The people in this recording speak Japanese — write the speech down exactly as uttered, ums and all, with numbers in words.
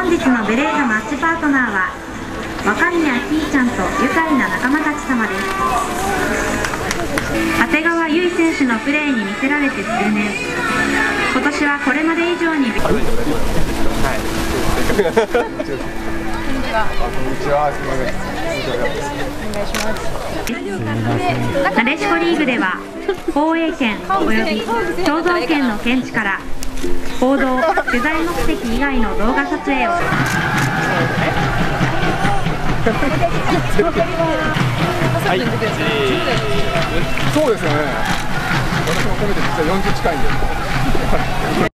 本日のベレーザマッチパートナーは若宮きーちゃんと愉快な仲間たち様です。長谷川唯選手のプレーに魅せられて数年、今年はこれまで以上にはいなでしこリーグでは放映権および肖像権の検知から報道・取材目的以外の動画撮影をはい、そうですよね。私も込めて実はよんじゅう近いんで